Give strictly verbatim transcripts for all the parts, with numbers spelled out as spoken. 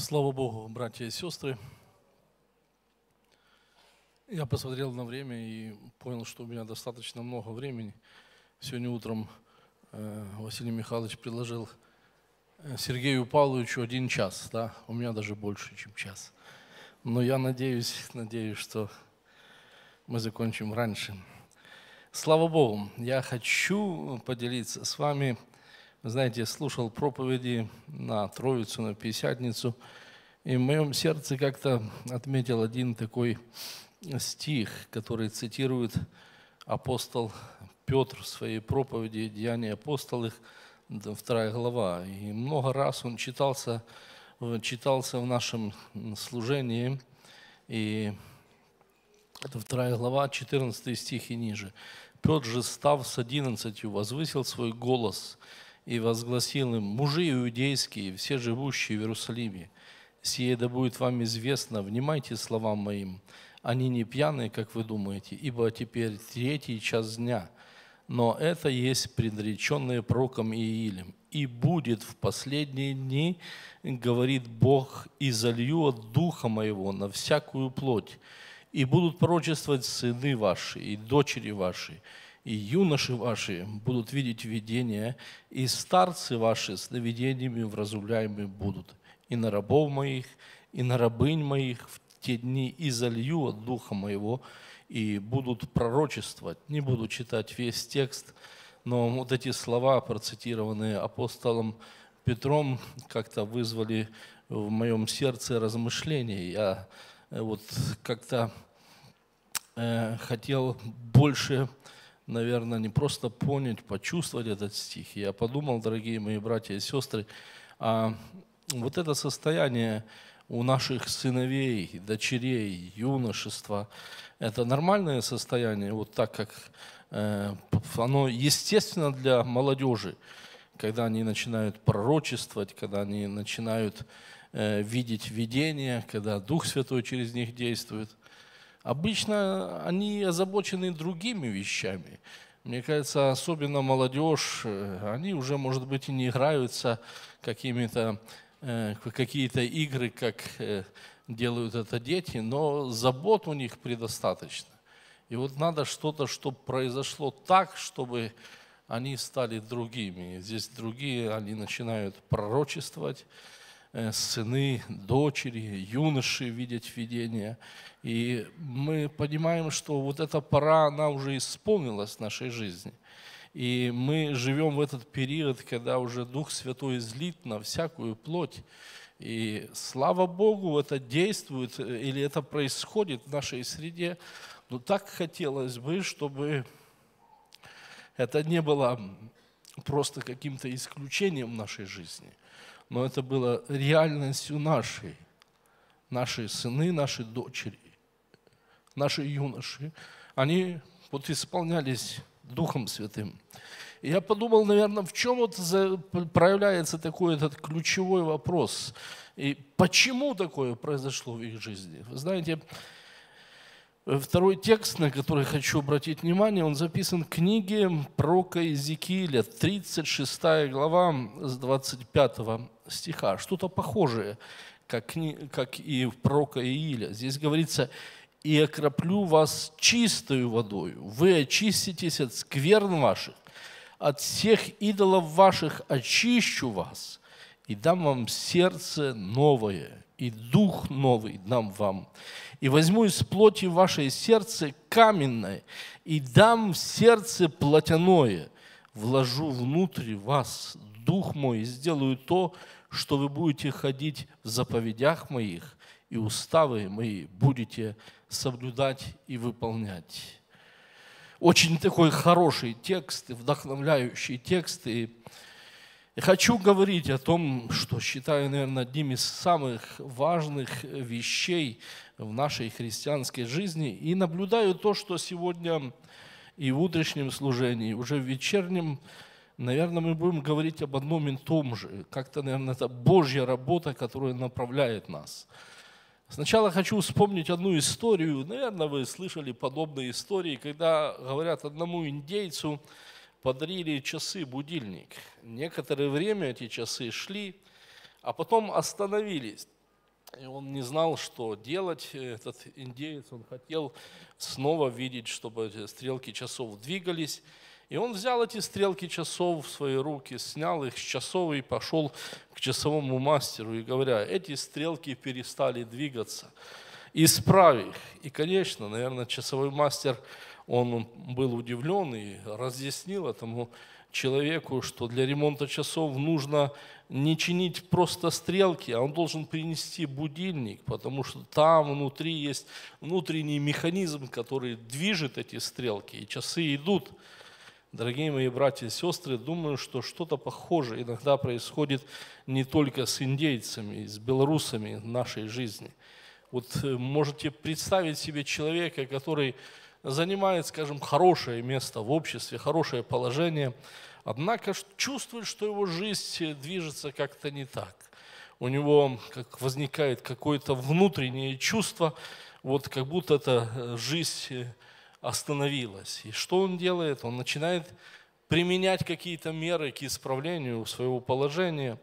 Слава Богу, братья и сестры. Я посмотрел на время и понял, что у меня достаточно много времени. Сегодня утром э, Василий Михайлович предложил Сергею Павловичу один час, да, у меня даже больше, чем час. Но я надеюсь, надеюсь, что мы закончим раньше. Слава Богу, я хочу поделиться с вами. Вы знаете, я слушал проповеди на Троицу, на Пятидесятницу, и в моем сердце как-то отметил один такой стих, который цитирует апостол Петр в своей проповеди «Деяния апостолов», вторая глава. И много раз он читался, читался в нашем служении, и это вторая глава, четырнадцатый стих и ниже. «Петр же, став с одиннадцатью, возвысил свой голос и возгласил им: мужи иудейские, все живущие в Иерусалиме, сие да будет вам известно, внимайте словам моим. Они не пьяные, как вы думаете, ибо теперь третий час дня. Но это есть предреченное пророком Иилем. И будет в последние дни, говорит Бог, и залью от духа моего на всякую плоть. И будут пророчествовать сыны ваши и дочери ваши, и юноши ваши будут видеть видения, и старцы ваши сновидениями вразумляемы будут. И на рабов моих, и на рабынь моих в те дни и залью от духа моего, и будут пророчествовать». Не буду читать весь текст, но вот эти слова, процитированные апостолом Петром, как-то вызвали в моем сердце размышления. Я вот как-то э, хотел больше, наверное, не просто понять, почувствовать этот стих. Я подумал, дорогие мои братья и сестры, а вот это состояние у наших сыновей, дочерей, юношества, это нормальное состояние, вот так как э, оно естественно для молодежи, когда они начинают пророчествовать, когда они начинают э, видеть видения, когда Дух Святой через них действует. Обычно они озабочены другими вещами. Мне кажется, особенно молодежь, они уже, может быть, и не играются какими-то, э, какие-то игры, как э, делают это дети, но забот у них предостаточно. И вот надо что-то, чтобы произошло так, чтобы они стали другими. Здесь другие, они начинают пророчествовать, сыны, дочери, юноши видеть видения. И мы понимаем, что вот эта пора, она уже исполнилась в нашей жизни. И мы живем в этот период, когда уже Дух Святой излит на всякую плоть. И слава Богу, это действует, или это происходит в нашей среде. Но так хотелось бы, чтобы это не было просто каким-то исключением в нашей жизни, но это было реальностью нашей. Наши сыны, наши дочери, наши юноши, они вот исполнялись Духом Святым. И я подумал, наверное, в чем вот проявляется такой этот ключевой вопрос. И почему такое произошло в их жизни? Вы знаете, второй текст, на который хочу обратить внимание, он записан в книге пророка Иезекииля, тридцать шестая глава, с двадцать пятого стиха. Что-то похожее, как, как и в пророка Ииля. Здесь говорится: «И окроплю вас чистою водою, вы очиститесь от скверн ваших, от всех идолов ваших очищу вас, и дам вам сердце новое, и дух новый дам вам. И возьму из плоти вашей сердце каменное, и дам в сердце плотяное, вложу внутрь вас дух мой, и сделаю то, что вы будете ходить в заповедях моих, и уставы мои будете соблюдать и выполнять». Очень такой хороший текст, вдохновляющий текст. И хочу говорить о том, что считаю, наверное, одним из самых важных вещей в нашей христианской жизни. И наблюдаю то, что сегодня и в утреннем служении, уже в вечернем, наверное, мы будем говорить об одном и том же. Как-то, наверное, это Божья работа, которая направляет нас. Сначала хочу вспомнить одну историю. Наверное, вы слышали подобные истории, когда, говорят, одному индейцу подарили часы-будильник. Некоторое время эти часы шли, а потом остановились. И он не знал, что делать, этот индеец. Он хотел снова видеть, чтобы стрелки часов двигались. И он взял эти стрелки часов в свои руки, снял их с часов и пошел к часовому мастеру. И говоря, эти стрелки перестали двигаться, исправь их. И, конечно, наверное, часовой мастер, он был удивлен и разъяснил этому человеку, что для ремонта часов нужно не чинить просто стрелки, а он должен принести будильник, потому что там внутри есть внутренний механизм, который движет эти стрелки, и часы идут. Дорогие мои братья и сестры, думаю, что что-то похожее иногда происходит не только с индейцами, с белорусами в нашей жизни. Вот можете представить себе человека, который занимает, скажем, хорошее место в обществе, хорошее положение, однако чувствует, что его жизнь движется как-то не так. У него как возникает какое-то внутреннее чувство, вот как будто эта жизнь остановилась. И что он делает? Он начинает применять какие-то меры к исправлению своего положения.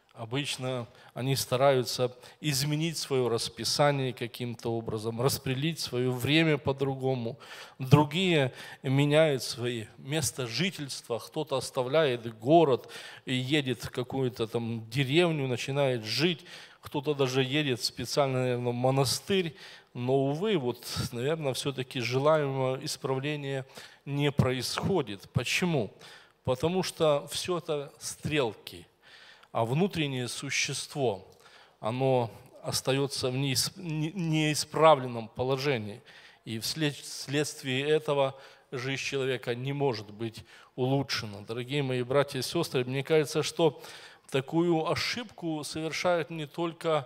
Обычно они стараются изменить свое расписание каким-то образом, распределить свое время по-другому. Другие меняют свои места жительства, кто-то оставляет город и едет в какую-то там деревню, начинает жить, кто-то даже едет специально, наверное, в монастырь. Но, увы, вот, наверное, все-таки желаемого исправления не происходит. Почему? Потому что все это стрелки. А внутреннее существо, оно остается в неисправленном положении. И вследствие этого жизнь человека не может быть улучшена. Дорогие мои братья и сестры, мне кажется, что такую ошибку совершают не только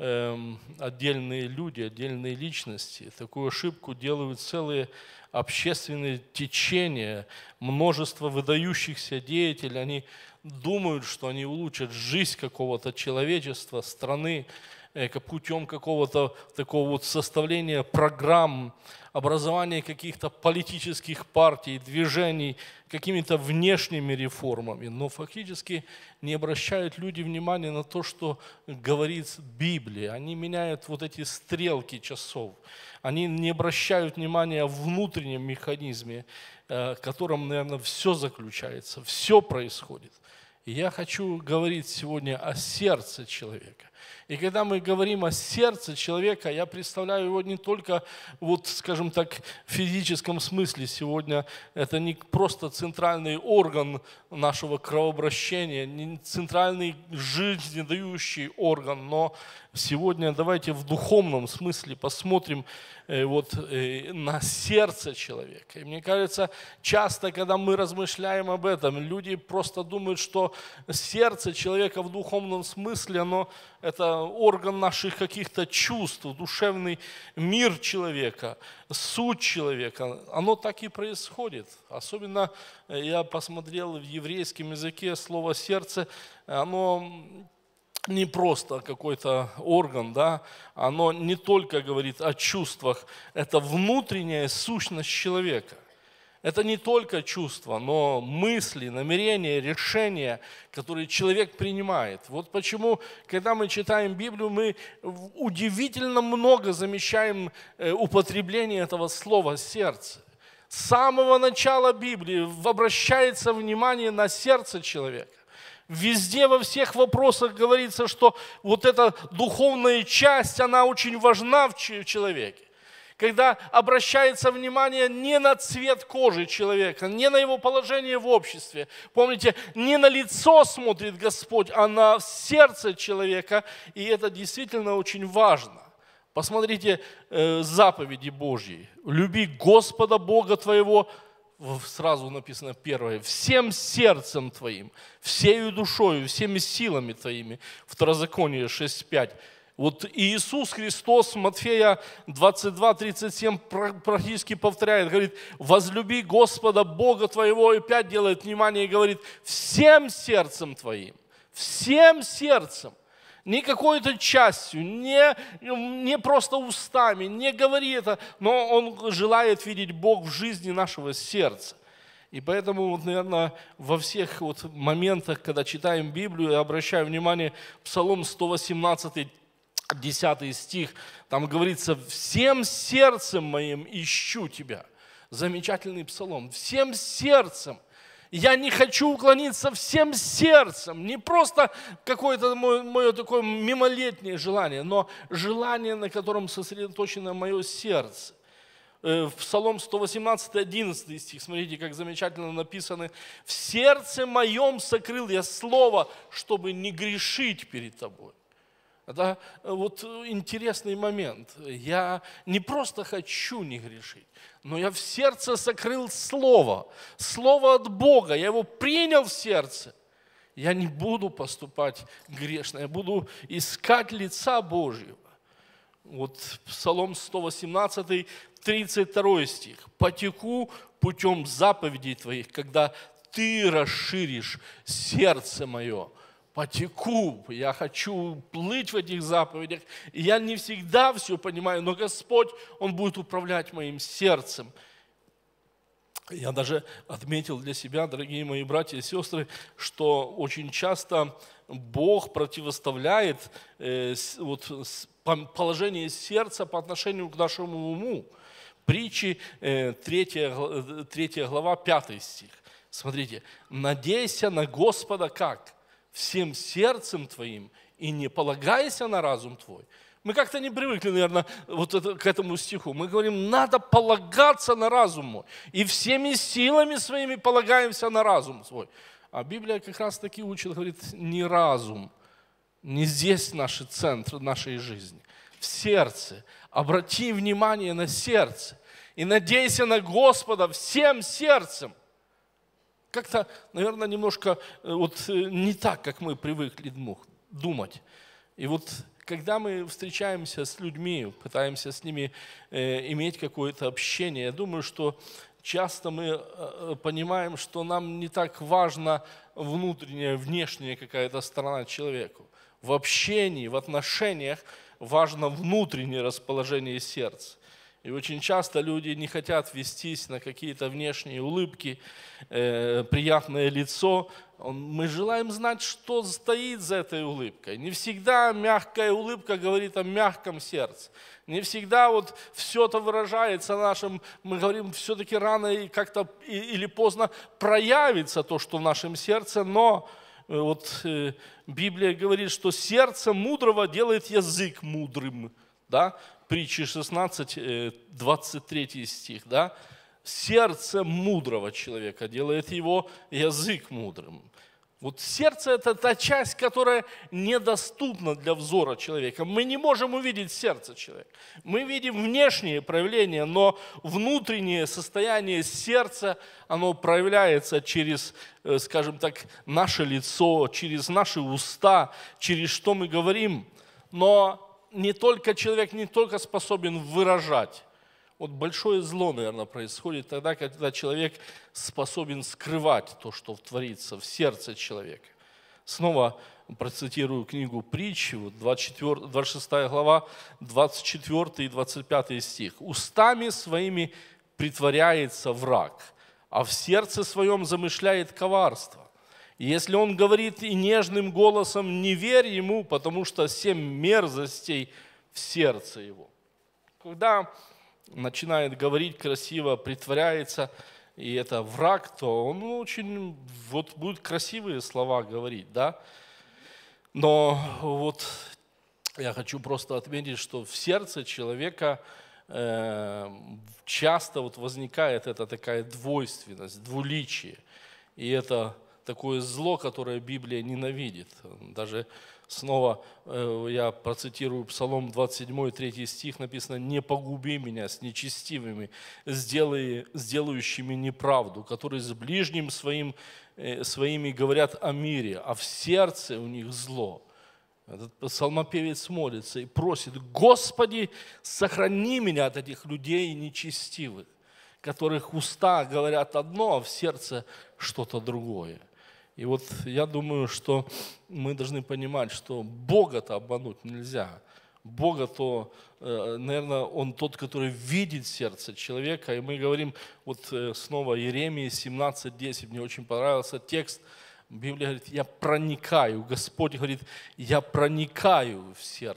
эм, отдельные люди, отдельные личности. Такую ошибку делают целые общественные течения, множество выдающихся деятелей. Они думают, что они улучшат жизнь какого-то человечества, страны, путем какого-то такого вот составления программ, образования каких-то политических партий, движений, какими-то внешними реформами. Но фактически не обращают люди внимания на то, что говорит Библия. Они меняют вот эти стрелки часов. Они не обращают внимания о внутреннем механизме, в котором, наверное, все заключается, все происходит. И я хочу говорить сегодня о сердце человека. И когда мы говорим о сердце человека, я представляю его не только, вот, скажем так, в физическом смысле. Сегодня это не просто центральный орган нашего кровообращения, не центральный жизнедающий орган, но сегодня давайте в духовном смысле посмотрим вот, на сердце человека. И мне кажется, часто, когда мы размышляем об этом, люди просто думают, что сердце человека в духовном смысле, оно это орган наших каких-то чувств, душевный мир человека, суть человека. Оно так и происходит. Особенно я посмотрел в еврейском языке слово «сердце», оно не просто какой-то орган, да, оно не только говорит о чувствах, это внутренняя сущность человека. Это не только чувства, но мысли, намерения, решения, которые человек принимает. Вот почему, когда мы читаем Библию, мы удивительно много замечаем употребление этого слова «сердце». С самого начала Библии обращается внимание на сердце человека. Везде, во всех вопросах говорится, что вот эта духовная часть, она очень важна в человеке. Когда обращается внимание не на цвет кожи человека, не на его положение в обществе. Помните, не на лицо смотрит Господь, а на сердце человека. И это действительно очень важно. Посмотрите э, заповеди Божьи. «Люби Господа Бога твоего». Сразу написано первое. «Всем сердцем твоим, всею душою, всеми силами твоими». Второзаконие шесть пять. Вот Иисус Христос, Матфея двадцать два тридцать семь практически повторяет, говорит: «Возлюби Господа Бога твоего», и опять делает внимание и говорит: «всем сердцем твоим». Всем сердцем. Не какой-то частью, не, не просто устами, не говори это, но Он желает видеть Бог в жизни нашего сердца. И поэтому, вот, наверное, во всех вот моментах, когда читаем Библию, я обращаю внимание, Псалом сто восемнадцатый, десятый стих, там говорится: «Всем сердцем моим ищу тебя». Замечательный псалом. Всем сердцем. Я не хочу уклониться всем сердцем. Не просто какое-то мое, мое такое мимолетнее желание, но желание, на котором сосредоточено мое сердце. В Псалом сто восемнадцать, одиннадцатый стих, смотрите, как замечательно написано: «В сердце моем сокрыл я слово, чтобы не грешить перед тобой». Это вот интересный момент. Я не просто хочу не грешить, но я в сердце сокрыл слово, слово от Бога, я его принял в сердце. Я не буду поступать грешно, я буду искать лица Божьего. Вот Псалом сто восемнадцать, тридцать второй стих. «Потеку путем заповедей твоих, когда ты расширишь сердце мое». Потеку, я хочу плыть в этих заповедях. И я не всегда все понимаю, но Господь, Он будет управлять моим сердцем. Я даже отметил для себя, дорогие мои братья и сестры, что очень часто Бог противоставляет э, вот, положение сердца по отношению к нашему уму. Притчи, э, третья глава, пятый стих. Смотрите, «Надейся на Господа как? Всем сердцем твоим, и не полагайся на разум твой». Мы как-то не привыкли, наверное, вот это, к этому стиху. Мы говорим, надо полагаться на разум мой. И всеми силами своими полагаемся на разум свой. А Библия как раз таки учит, говорит, не разум, не здесь наш центр нашей жизни. В сердце. Обрати внимание на сердце. И надейся на Господа всем сердцем. Как-то, наверное, немножко вот не так, как мы привыкли думать. И вот когда мы встречаемся с людьми, пытаемся с ними э, иметь какое-то общение, я думаю, что часто мы э, понимаем, что нам не так важна внутренняя, внешняя какая-то сторона человеку. В общении, в отношениях важно внутреннее расположение сердца. И очень часто люди не хотят вестись на какие-то внешние улыбки, э, приятное лицо. Мы желаем знать, что стоит за этой улыбкой. Не всегда мягкая улыбка говорит о мягком сердце. Не всегда вот все это выражается нашим, мы говорим, все-таки рано и как-то или поздно проявится то, что в нашем сердце, но вот э, Библия говорит, что сердце мудрого делает язык мудрым, да? Притчи шестнадцать, двадцать третий стих, да? Сердце мудрого человека делает его язык мудрым. Вот сердце – это та часть, которая недоступна для взора человека. Мы не можем увидеть сердце человека. Мы видим внешние проявления, но внутреннее состояние сердца, оно проявляется через, скажем так, наше лицо, через наши уста, через что мы говорим. Но не только человек не только способен выражать. Вот большое зло, наверное, происходит тогда, когда человек способен скрывать то, что творится в сердце человека. Снова процитирую книгу Притчи, двадцать четвёртая, двадцать шестая глава, двадцать четвёртый и двадцать пятый стих. «Устами своими притворяется враг, а в сердце своем замышляет коварство. Если он говорит и нежным голосом, не верь ему, потому что семь мерзостей в сердце его». Когда начинает говорить красиво, притворяется, и это враг, то он очень, вот будет красивые слова говорить, да. Но вот я хочу просто отметить, что в сердце человека э, часто вот возникает эта такая двойственность, двуличие, и это такое зло, которое Библия ненавидит. Даже снова э, я процитирую Псалом двадцать седьмой, третий стих, написано: «Не погуби меня с нечестивыми, сделай, сделающими неправду, которые с ближним своим, э, своими говорят о мире, а в сердце у них зло». Этот псалмопевец молится и просит: «Господи, сохрани меня от этих людей нечестивых, которых уста говорят одно, а в сердце что-то другое». И вот я думаю, что мы должны понимать, что Бога-то обмануть нельзя. Бога-то, наверное, Он тот, который видит сердце человека. И мы говорим, вот снова Иеремия семнадцать десять, мне очень понравился текст. Библия говорит: «Я проникаю». Господь говорит: «Я проникаю в сердце».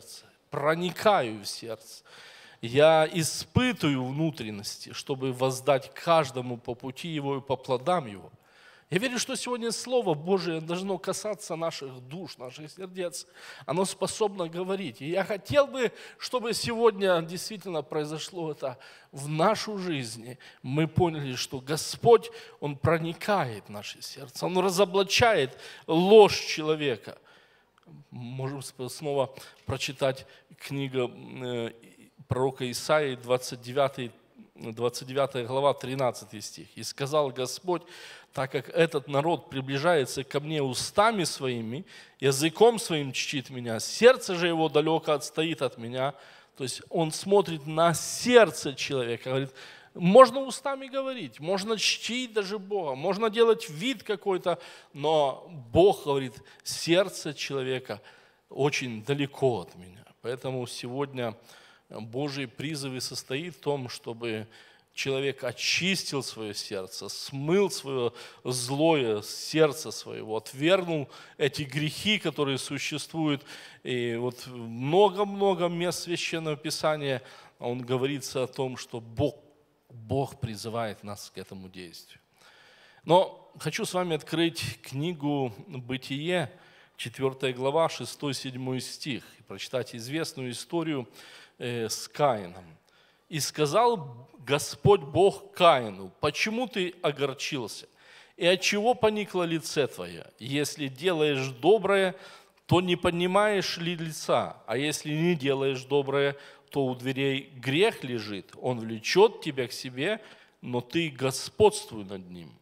проникаю в сердце. Я испытываю внутренности, чтобы воздать каждому по пути его и по плодам его. Я верю, что сегодня Слово Божие должно касаться наших душ, наших сердец. Оно способно говорить. И я хотел бы, чтобы сегодня действительно произошло это в нашу жизнь. Мы поняли, что Господь, Он проникает в наше сердце. Он разоблачает ложь человека. Можем снова прочитать книгу пророка Исаии, двадцать девятая глава, тринадцатый стих. «И сказал Господь, так как этот народ приближается ко мне устами своими, языком своим чтит меня, сердце же его далеко отстоит от меня». То есть он смотрит на сердце человека, говорит, можно устами говорить, можно чтить даже Бога, можно делать вид какой-то, но Бог говорит, сердце человека очень далеко от меня. Поэтому сегодня Божий призыв и состоит в том, чтобы человек очистил свое сердце, смыл свое злое сердце своего, отвергнул эти грехи, которые существуют. И вот много-много мест Священного Писания, он говорится о том, что Бог, Бог призывает нас к этому действию. Но хочу с вами открыть книгу «Бытие», четвёртая глава, шестой-седьмой стих, и прочитать известную историю с Каином. «И сказал Господь Бог Каину, почему ты огорчился, и отчего поникло лице твое? Если делаешь доброе, то не поднимаешь ли лица, а если не делаешь доброе, то у дверей грех лежит, он влечет тебя к себе, но ты господствуй над ним».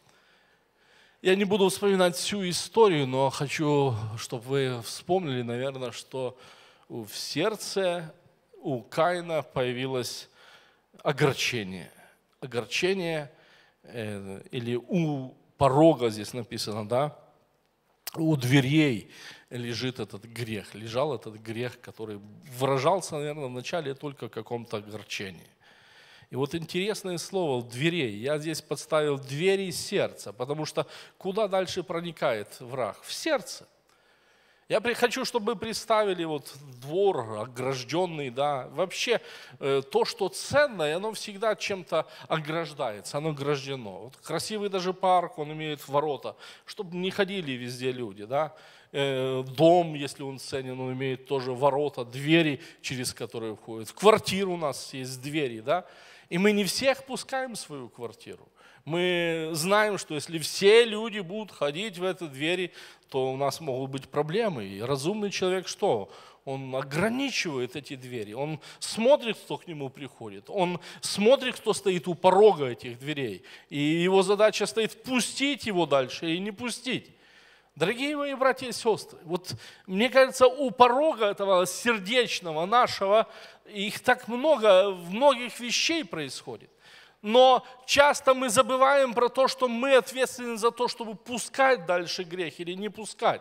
Я не буду вспоминать всю историю, но хочу, чтобы вы вспомнили, наверное, что в сердце у Каина появилось огорчение. Огорчение, э, или у порога здесь написано, да, у дверей лежит этот грех, лежал этот грех, который выражался, наверное, вначале только в каком-то огорчении. И вот интересное слово «дверей». Я здесь подставил двери сердца, потому что куда дальше проникает враг? В сердце. Я хочу, чтобы вы представили вот двор огражденный, да, вообще э, то, что ценное, оно всегда чем-то ограждается, оно ограждено. Вот красивый даже парк, он имеет ворота, чтобы не ходили везде люди, да. Э, дом, если он ценен, он имеет тоже ворота, двери, через которые входят. В квартиру у нас есть двери, да, и мы не всех пускаем в свою квартиру. Мы знаем, что если все люди будут ходить в эти двери, то у нас могут быть проблемы. И разумный человек что? Он ограничивает эти двери. Он смотрит, кто к нему приходит. Он смотрит, кто стоит у порога этих дверей. И его задача стоит впустить его дальше и не пустить. Дорогие мои братья и сестры, вот мне кажется, у порога этого сердечного нашего, их так много, многих вещей происходит. Но часто мы забываем про то, что мы ответственны за то, чтобы пускать дальше грех или не пускать.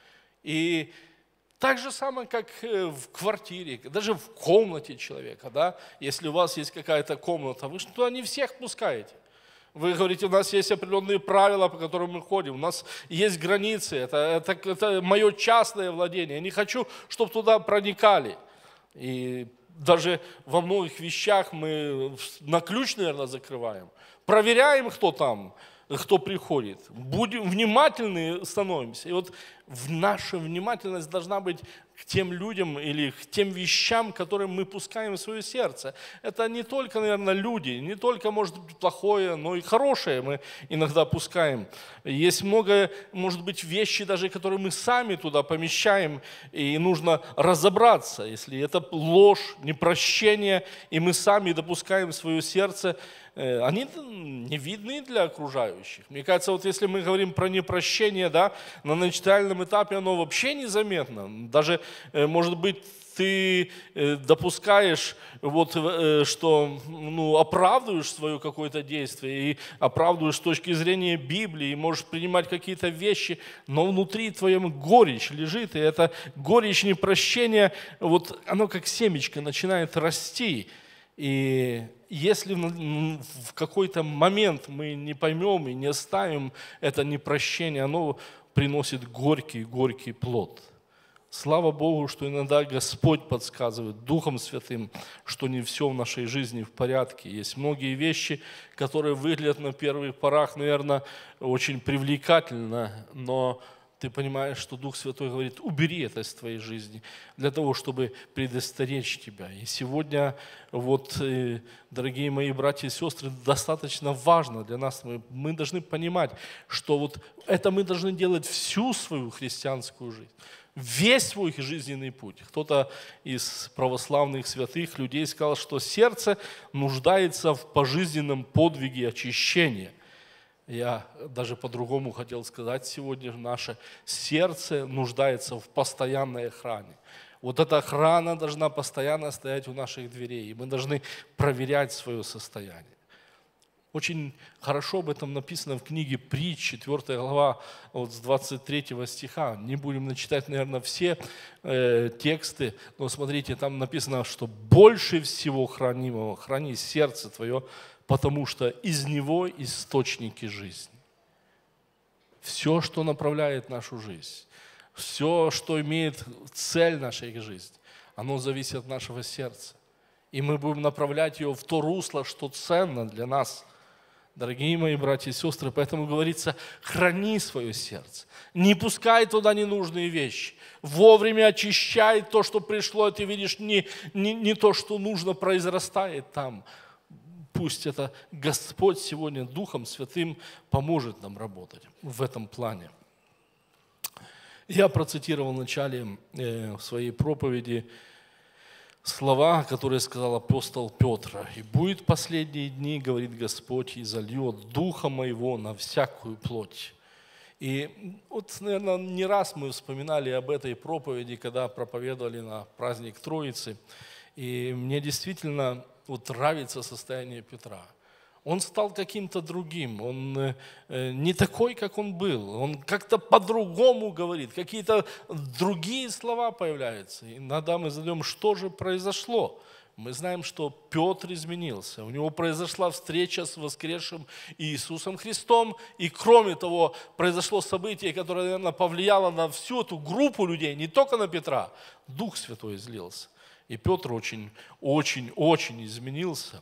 И так же самое, как в квартире, даже в комнате человека, да? Если у вас есть какая-то комната, вы что, не всех пускаете? Вы говорите, у нас есть определенные правила, по которым мы ходим, у нас есть границы, это, это, это мое частное владение, я не хочу, чтобы туда проникали. И даже во многих вещах мы на ключ, наверное, закрываем. Проверяем, кто там, кто приходит. Будем внимательны становимся. И вот наша внимательность должна быть к тем людям или к тем вещам, которые мы пускаем в свое сердце. Это не только, наверное, люди, не только, может быть, плохое, но и хорошее мы иногда пускаем. Есть много, может быть, вещи даже, которые мы сами туда помещаем, и нужно разобраться, если это ложь, непрощение, и мы сами допускаем в свое сердце, они не видны для окружающих. Мне кажется, вот если мы говорим про непрощение, да, на начальном этапе оно вообще незаметно. Даже, может быть, ты допускаешь, вот, что ну, оправдываешь свое какое-то действие и оправдываешь с точки зрения Библии, и можешь принимать какие-то вещи, но внутри твоем горечь лежит, и это горечь непрощения, вот оно как семечко начинает расти. И если в какой-то момент мы не поймем и не оставим это непрощение, оно приносит горький-горький плод. Слава Богу, что иногда Господь подсказывает Духом Святым, что не все в нашей жизни в порядке. Есть многие вещи, которые выглядят на первых порах, наверное, очень привлекательно, но ты понимаешь, что Дух Святой говорит: убери это из твоей жизни, для того, чтобы предостеречь тебя. И сегодня, вот, дорогие мои братья и сестры, достаточно важно для нас, мы, мы должны понимать, что вот это мы должны делать всю свою христианскую жизнь. Весь свой жизненный путь. Кто-то из православных святых людей сказал, что сердце нуждается в пожизненном подвиге очищения. Я даже по-другому хотел сказать сегодня: наше сердце нуждается в постоянной охране. Вот эта охрана должна постоянно стоять у наших дверей, и мы должны проверять свое состояние. Очень хорошо об этом написано в книге Притч, четвёртая глава, вот с двадцать третьего стиха. Не будем начитать, наверное, все э, тексты, но смотрите, там написано, что больше всего хранимого храни сердце твое, потому что из него источники жизни. Все, что направляет нашу жизнь, все, что имеет цель нашей жизни, оно зависит от нашего сердца. И мы будем направлять ее в то русло, что ценно для нас. Дорогие мои братья и сестры, поэтому говорится: храни свое сердце, не пускай туда ненужные вещи, вовремя очищай то, что пришло, и ты видишь, не, не, не то, что нужно, произрастает там. Пусть это Господь сегодня Духом Святым поможет нам работать в этом плане. Я процитировал в начале э, своей проповеди слова, которые сказал апостол Петр: «И будет последние дни, говорит Господь, и зальет Духа Моего на всякую плоть». И вот, наверное, не раз мы вспоминали об этой проповеди, когда проповедовали на праздник Троицы. И мне действительно вот нравится состояние Петра. Он стал каким-то другим, он не такой, как он был, он как-то по-другому говорит, какие-то другие слова появляются. И иногда мы задаем, что же произошло. Мы знаем, что Петр изменился, у него произошла встреча с воскресшим Иисусом Христом, и кроме того, произошло событие, которое, наверное, повлияло на всю эту группу людей, не только на Петра. Дух Святой излился, и Петр очень, очень, очень изменился.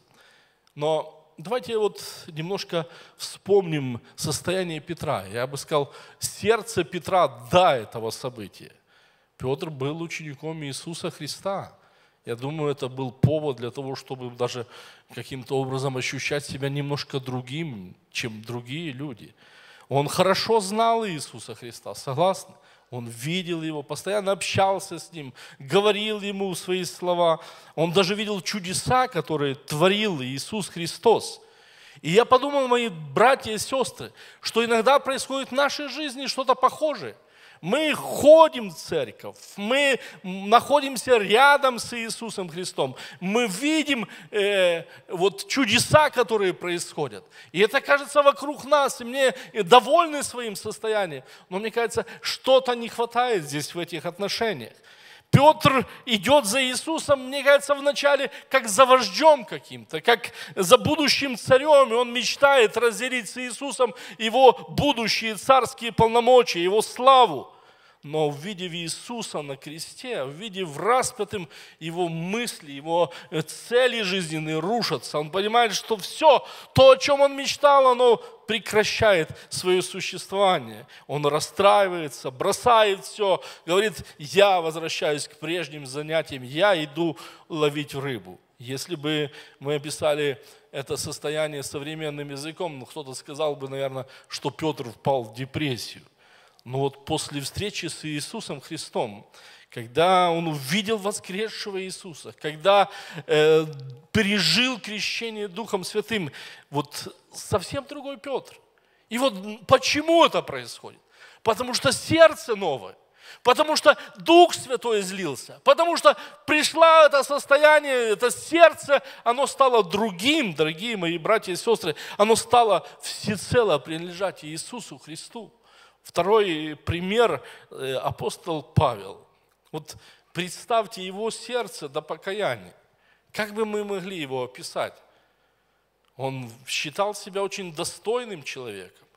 Но давайте вот немножко вспомним состояние Петра. Я бы сказал, сердце Петра до этого события. Петр был учеником Иисуса Христа. Я думаю, это был повод для того, чтобы даже каким-то образом ощущать себя немножко другим, чем другие люди. Он хорошо знал Иисуса Христа, согласны? Он видел Его, постоянно общался с Ним, говорил Ему свои слова. Он даже видел чудеса, которые творил Иисус Христос. И я подумал, мои братья и сестры, что иногда происходит в нашей жизни что-то похожее. Мы ходим в церковь, мы находимся рядом с Иисусом Христом, мы видим э, вот чудеса, которые происходят. И это кажется вокруг нас, и мне довольны своим состоянием. Но мне кажется, что-то не хватает здесь в этих отношениях. Петр идет за Иисусом, мне кажется, вначале как за вождем каким-то, как за будущим царем, и он мечтает разделить с Иисусом его будущие царские полномочия, его славу. Но увидев Иисуса на кресте, увидев распятым, его мысли, его цели жизненные рушатся. Он понимает, что все, то, о чем он мечтал, оно прекращает свое существование. Он расстраивается, бросает все, говорит: я возвращаюсь к прежним занятиям, я иду ловить рыбу. Если бы мы описали это состояние современным языком, ну, кто-то сказал бы, наверное, что Петр впал в депрессию. Но вот после встречи с Иисусом Христом, когда он увидел воскресшего Иисуса, когда э, пережил крещение Духом Святым, вот совсем другой Петр. И вот почему это происходит? Потому что сердце новое, потому что Дух Святой излился, потому что пришло это состояние, это сердце, оно стало другим, дорогие мои братья и сестры, оно стало всецело принадлежать Иисусу Христу. Второй пример – апостол Павел. Вот представьте его сердце до покаяния. Как бы мы могли его описать? Он считал себя очень достойным человеком.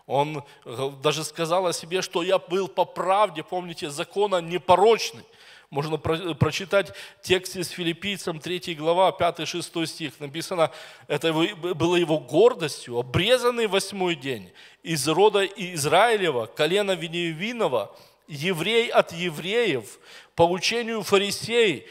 Он даже сказал о себе, что я был по правде, помните, закона непорочный. Можно про- прочитать текст из Филиппийцам третья глава, пятый-шестой стих. Написано, это было его гордостью, обрезанный восьмой день, из рода Израилева, колена Вениаминова, еврей от евреев, по учению фарисеев,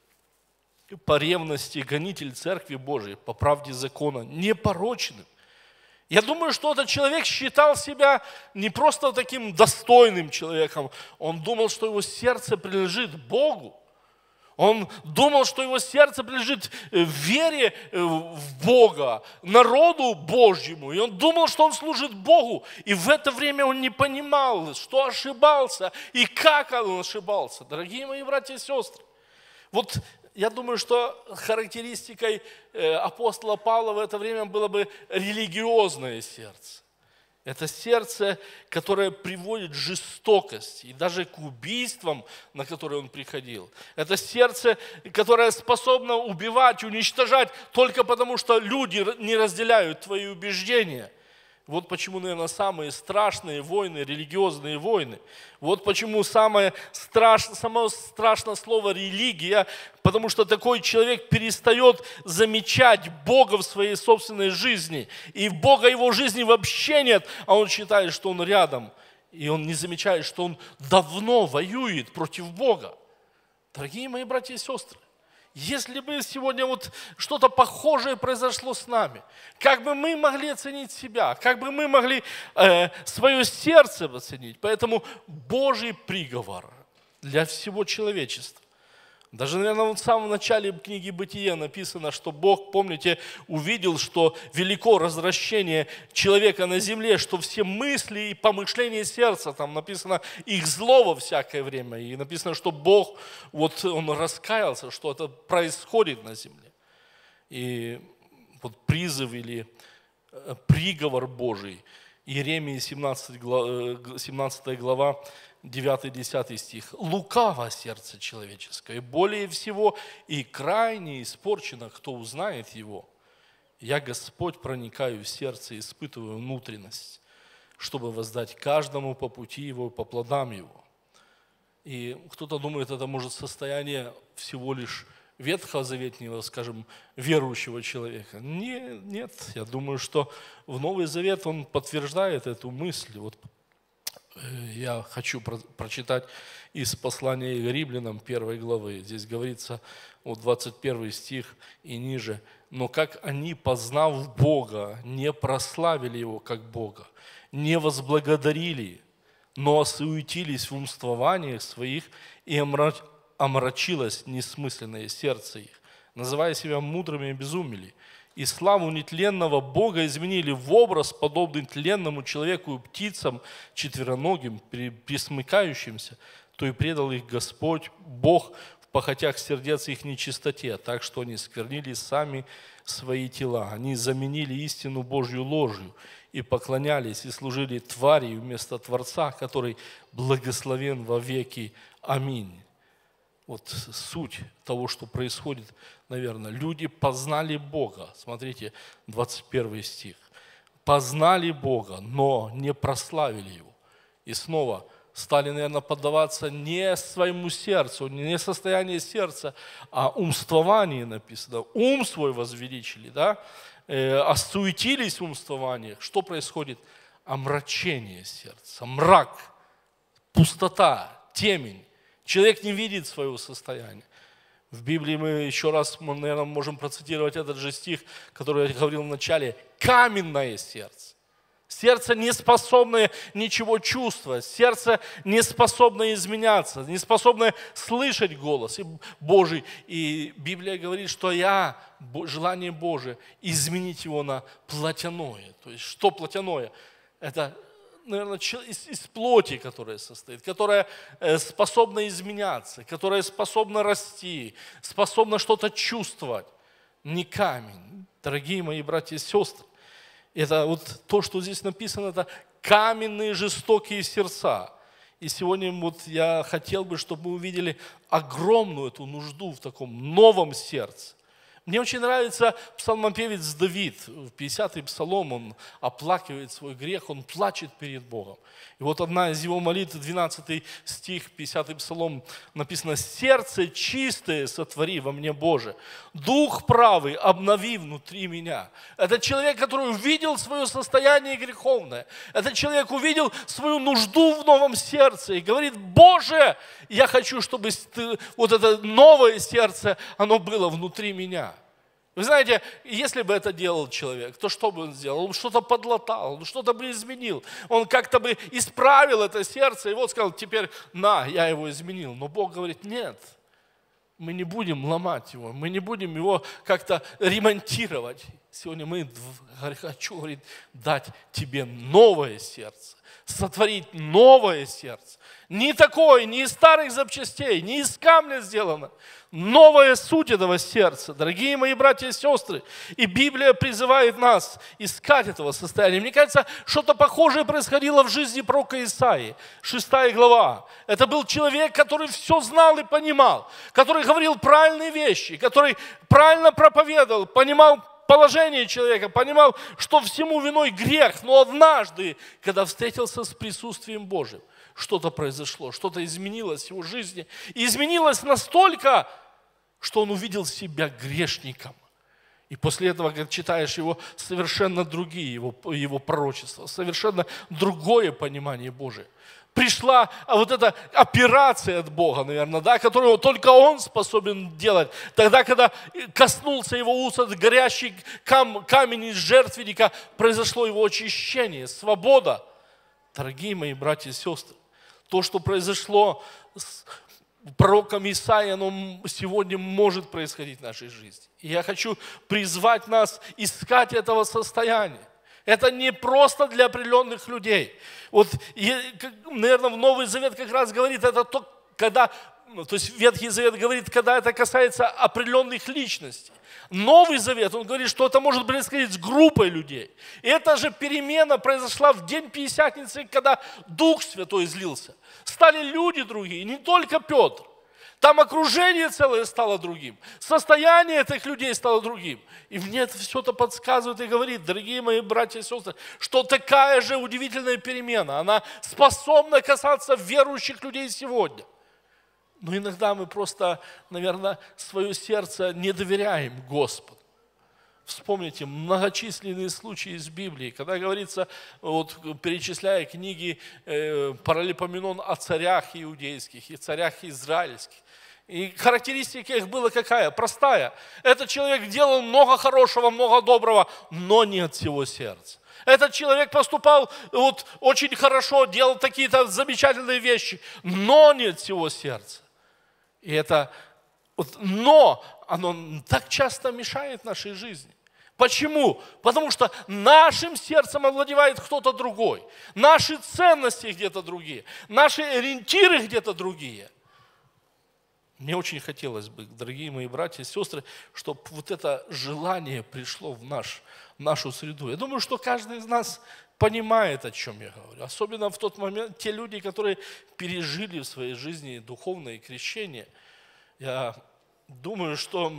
по ревности гонитель Церкви Божией, по правде закона, непорочным. Я думаю, что этот человек считал себя не просто таким достойным человеком. Он думал, что его сердце принадлежит Богу. Он думал, что его сердце принадлежит вере в Бога, народу Божьему. И он думал, что он служит Богу. И в это время он не понимал, что ошибался и как он ошибался. Дорогие мои братья и сестры, вот я думаю, что характеристикой апостола Павла в это время было бы религиозное сердце. Это сердце, которое приводит к жестокости и даже к убийствам, на которые он приходил. Это сердце, которое способно убивать, уничтожать только потому, что люди не разделяют твои убеждения. Вот почему, наверное, самые страшные войны, религиозные войны. Вот почему самое страшное, само страшное слово «религия», потому что такой человек перестает замечать Бога в своей собственной жизни. И Бога в его жизни вообще нет, а он считает, что он рядом. И он не замечает, что он давно воюет против Бога. Дорогие мои братья и сестры, если бы сегодня вот что-то похожее произошло с нами, как бы мы могли оценить себя, как бы мы могли э, свое сердце оценить. Поэтому Божий приговор для всего человечества. Даже, наверное, вот в самом начале книги Бытия написано, что Бог, помните, увидел, что велико развращение человека на земле, что все мысли и помышления сердца, там написано, их зло во всякое время. И написано, что Бог, вот он раскаялся, что это происходит на земле. И вот призыв или приговор Божий, Иеремии семнадцатая глава, девятый-десятый стих. «Лукаво сердце человеческое, и более всего и крайне испорчено, кто узнает его. Я, Господь, проникаю в сердце, испытываю внутренность, чтобы воздать каждому по пути его, по плодам его». И кто-то думает, это может состояние всего лишь ветхозаветнего, скажем, верующего человека. Нет, нет, я думаю, что в Новый Завет он подтверждает эту мысль. Вот я хочу про- прочитать из послания к Римлянам первой главы. Здесь говорится, вот двадцать первый стих и ниже. «Но как они, познав Бога, не прославили Его как Бога, не возблагодарили, но осуетились в умствованиях своих, и омра- омрачилось несмысленное сердце их, называя себя мудрыми, обезумели, и славу нетленного Бога изменили в образ, подобный тленному человеку и птицам, четвероногим, присмыкающимся, то и предал их Господь, Бог, в похотях сердец их нечистоте, так что они сквернили сами свои тела. Они заменили истину Божью ложью и поклонялись, и служили твари вместо Творца, который благословен во веки. Аминь». Вот суть того, что происходит, наверное. Люди познали Бога. Смотрите, двадцать первый стих. Познали Бога, но не прославили Его. И снова стали, наверное, поддаваться не своему сердцу, не состоянию сердца, а умствованию написано. Ум свой возвеличили, да? Э, осуетились в умствованиях. Что происходит? Омрачение сердца, мрак, пустота, темень. Человек не видит своего состояния. В Библии мы еще раз, мы, наверное, можем процитировать этот же стих, который я говорил в начале. Каменное сердце. Сердце, не способное ничего чувствовать. Сердце, не способное изменяться, не способное слышать голос Божий. И Библия говорит, что я, желание Божие, изменить его на плотяное. То есть, что плотяное? Это, наверное, из, из плоти, которая состоит, которая способна изменяться, которая способна расти, способна что-то чувствовать. Не камень. Дорогие мои братья и сестры, это вот то, что здесь написано, это каменные жестокие сердца. И сегодня вот я хотел бы, чтобы мы увидели огромную эту нужду в таком новом сердце. Мне очень нравится псалмопевец Давид. В пятидесятый псалом он оплакивает свой грех, он плачет перед Богом. И вот одна из его молитв, двенадцатый стих, пятидесятый псалом, написано: «Сердце чистое сотвори во мне, Боже, дух правый обнови внутри меня». Это человек, который увидел свое состояние греховное. Это человек увидел свою нужду в новом сердце и говорит: Боже, я хочу, чтобы ты, вот это новое сердце, оно было внутри меня. Вы знаете, если бы это делал человек, то что бы он сделал? Он что-то подлатал, он что-то бы изменил. Он как-то бы исправил это сердце, и вот сказал: теперь на, я его изменил. Но Бог говорит: нет, мы не будем ломать его, мы не будем его как-то ремонтировать. Сегодня мы, хочу, говорит, дать тебе новое сердце, сотворить новое сердце. Не такое, не из старых запчастей, не из камня сделано. Новая суть этого сердца. Дорогие мои братья и сестры, и Библия призывает нас искать этого состояния. Мне кажется, что-то похожее происходило в жизни пророка Исаии. Шестая глава. Это был человек, который все знал и понимал, который говорил правильные вещи, который правильно проповедовал, понимал положение человека, понимал, что всему виной грех. Но однажды, когда встретился с присутствием Божьим, что-то произошло, что-то изменилось в его жизни. И изменилось настолько, что он увидел себя грешником. И после этого, как читаешь его, совершенно другие его, его пророчества, совершенно другое понимание Божие. Пришла вот эта операция от Бога, наверное, да, которую только Он способен делать. Тогда, когда коснулся его уст этот горящий кам, камень из жертвенника, произошло его очищение, свобода. Дорогие мои братья и сестры, то, что произошло с пророком Исаией, оно сегодня может происходить в нашей жизни. И я хочу призвать нас искать этого состояния. Это не просто для определенных людей. Вот, наверное, в Новый Завет как раз говорит, это то, когда, то есть Ветхий Завет говорит, когда это касается определенных личностей. Новый Завет, он говорит, что это может происходить с группой людей. И эта же перемена произошла в день Пятидесятницы, когда Дух Святой излился. Стали люди другие, не только Петр. Там окружение целое стало другим. Состояние этих людей стало другим. И мне это все это подсказывает и говорит, дорогие мои братья и сестры, что такая же удивительная перемена, она способна касаться верующих людей сегодня. Но иногда мы просто, наверное, свое сердце не доверяем Господу. Вспомните многочисленные случаи из Библии, когда говорится, вот, перечисляя книги э, Паралипоменон о царях иудейских и царях израильских. И характеристика их была какая? Простая. Этот человек делал много хорошего, много доброго, но не от всего сердца. Этот человек поступал вот, очень хорошо, делал какие-то замечательные вещи, но не от всего сердца. И это вот, но оно так часто мешает нашей жизни. Почему? Потому что нашим сердцем овладевает кто-то другой. Наши ценности где-то другие. Наши ориентиры где-то другие. Мне очень хотелось бы, дорогие мои братья и сестры, чтобы вот это желание пришло в наш, нашу среду. Я думаю, что каждый из нас понимает, о чем я говорю. Особенно в тот момент, те люди, которые пережили в своей жизни духовное крещение. Я думаю, что,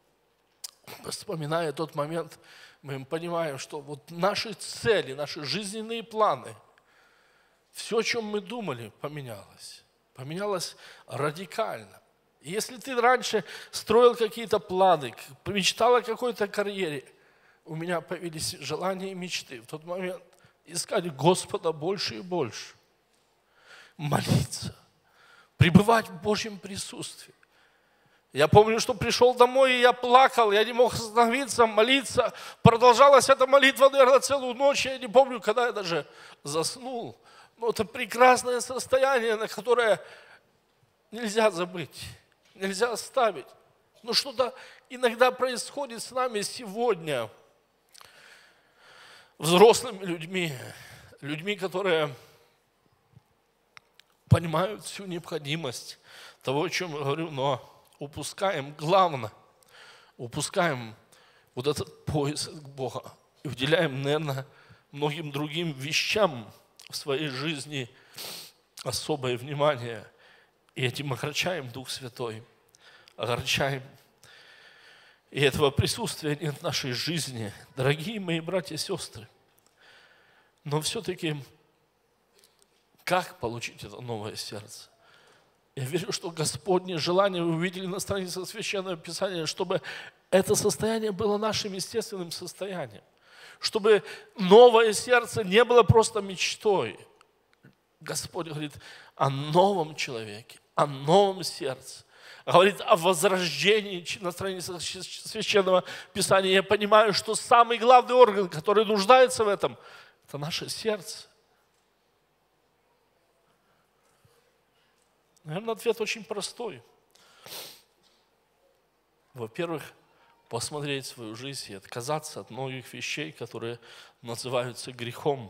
вспоминая тот момент, мы понимаем, что вот наши цели, наши жизненные планы, все, о чем мы думали, поменялось. Поменялось радикально. И если ты раньше строил какие-то планы, мечтал о какой-то карьере, у меня появились желания и мечты в тот момент искать Господа больше и больше, молиться, пребывать в Божьем присутствии. Я помню, что пришел домой, и я плакал, я не мог остановиться, молиться. Продолжалась эта молитва, наверное, целую ночь. Я не помню, когда я даже заснул. Но это прекрасное состояние, на которое нельзя забыть, нельзя оставить. Но что-то иногда происходит с нами сегодня, взрослыми людьми, людьми, которые понимают всю необходимость того, о чем я говорю, но упускаем главное, упускаем вот этот поиск Бога и уделяем, наверное, многим другим вещам в своей жизни особое внимание. И этим огорчаем Дух Святой, огорчаем И этого присутствия нет в нашей жизни, дорогие мои братья и сестры. Но все-таки, как получить это новое сердце? Я верю, что Господне желание вы увидели на странице Священного Писания, чтобы это состояние было нашим естественным состоянием. Чтобы новое сердце не было просто мечтой. Господь говорит о новом человеке, о новом сердце. Говорит о возрождении на странице Священного Писания. Я понимаю, что самый главный орган, который нуждается в этом, это наше сердце. Наверное, ответ очень простой. Во-первых, посмотреть свою жизнь и отказаться от многих вещей, которые называются грехом.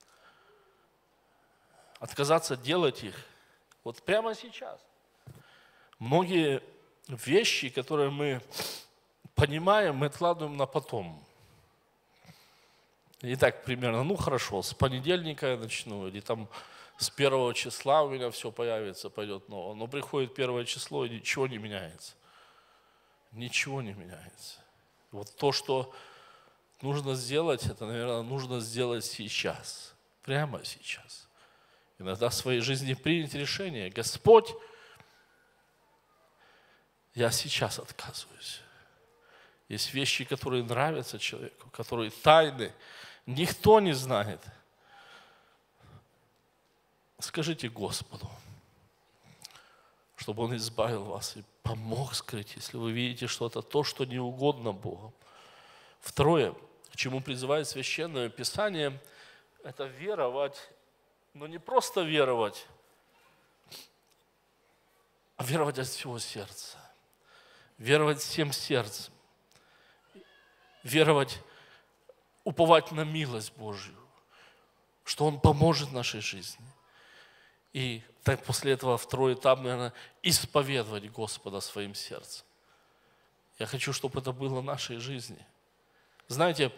Отказаться делать их вот прямо сейчас. Многие вещи, которые мы понимаем, мы откладываем на потом. И так примерно, ну хорошо, с понедельника я начну, или там с первого числа у меня все появится, пойдет новое. Но приходит первое число, и ничего не меняется. Ничего не меняется. Вот то, что нужно сделать, это, наверное, нужно сделать сейчас. Прямо сейчас. Иногда в своей жизни принять решение. Господь, я сейчас отказываюсь. Есть вещи, которые нравятся человеку, которые тайны, никто не знает. Скажите Господу, чтобы Он избавил вас и помог скрыть, если вы видите что-то, то, что не угодно Богу. Второе, к чему призывает Священное Писание, это веровать, но не просто веровать, а веровать от всего сердца. Веровать всем сердцем. Веровать, уповать на милость Божью, что Он поможет нашей жизни. И так после этого второй этап, наверное, исповедовать Господа своим сердцем. Я хочу, чтобы это было в нашей жизни. Знаете,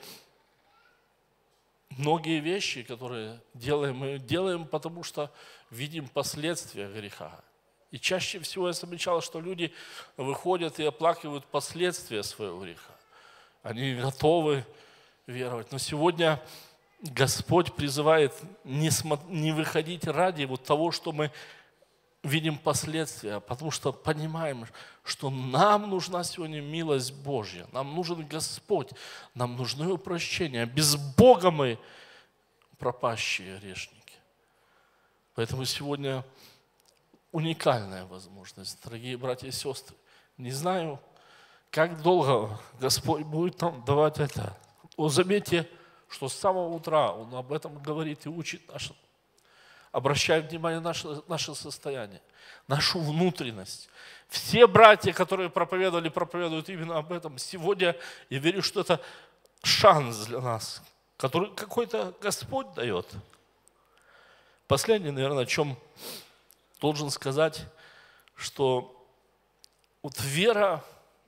многие вещи, которые делаем, мы делаем, потому что видим последствия греха. И чаще всего я замечал, что люди выходят и оплакивают последствия своего греха. Они готовы веровать. Но сегодня Господь призывает не, смо- не выходить ради вот того, что мы видим последствия, потому что понимаем, что нам нужна сегодня милость Божья, нам нужен Господь, нам нужно Его прощение. Без Бога мы пропащие грешники. Поэтому сегодня уникальная возможность, дорогие братья и сестры. Не знаю, как долго Господь будет нам давать это. Но заметьте, что с самого утра Он об этом говорит и учит нас. Обращает внимание на наше, наше состояние, нашу внутренность. Все братья, которые проповедовали, проповедуют именно об этом. Сегодня я верю, что это шанс для нас, который какой-то Господь дает. Последнее, наверное, о чем должен сказать, что вот вера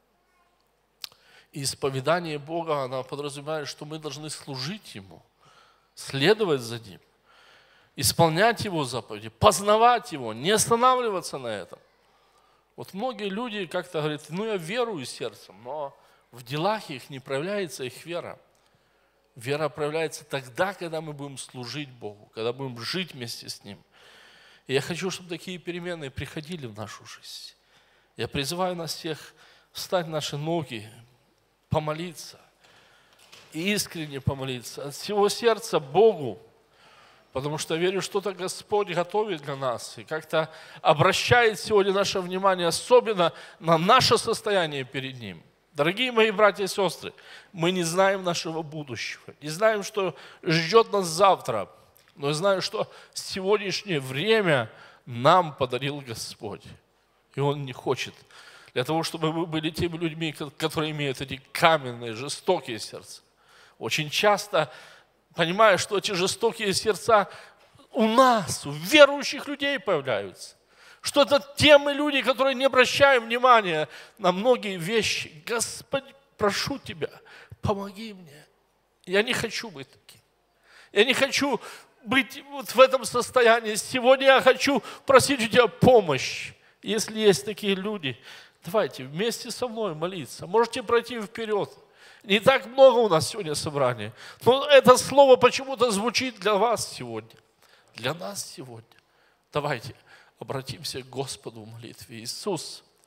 и исповедание Бога, она подразумевает, что мы должны служить Ему, следовать за Ним, исполнять Его заповеди, познавать Его, не останавливаться на этом. Вот многие люди как-то говорят, ну я верую сердцем, но в делах их не проявляется их вера. Вера проявляется тогда, когда мы будем служить Богу, когда будем жить вместе с Ним. И я хочу, чтобы такие перемены приходили в нашу жизнь. Я призываю нас всех встать на наши ноги, помолиться, и искренне помолиться от всего сердца Богу, потому что верю, что-то Господь готовит для нас и как-то обращает сегодня наше внимание особенно на наше состояние перед Ним. Дорогие мои братья и сестры, мы не знаем нашего будущего, не знаем, что ждет нас завтра, но я знаю, что сегодняшнее время нам подарил Господь, и Он не хочет для того, чтобы мы были теми людьми, которые имеют эти каменные, жестокие сердца. Очень часто, понимая, что эти жестокие сердца у нас, у верующих людей появляются. Что это те мы люди, которые не обращаем внимания на многие вещи. Господь, прошу Тебя, помоги мне. Я не хочу быть таким. Я не хочу быть вот в этом состоянии. Сегодня я хочу просить у Тебя помощь. Если есть такие люди, Давайте вместе со мной молиться. Можете пройти вперед. Не так много у нас сегодня собраний. Но это слово почему-то звучит для вас сегодня. Для нас сегодня. Давайте обратимся к Господу в молитве. Иисус,